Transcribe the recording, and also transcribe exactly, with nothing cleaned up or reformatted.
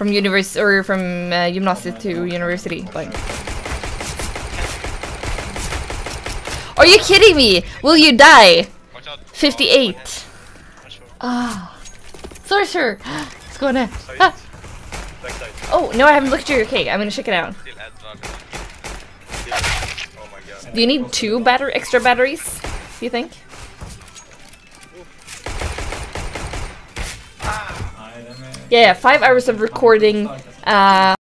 from univers or from uh, gymnasiet to university. Like, are you kidding me? Will you die? fifty-eight. Ah, sorry, sir. Let's go now. Ah. Oh no, I haven't looked at your. Okay, I'm gonna check it out. Do you need two batter extra batteries? Do you think? Yeah, five hours of recording. Uh